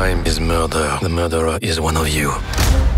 crime is murder. The murderer is one of you.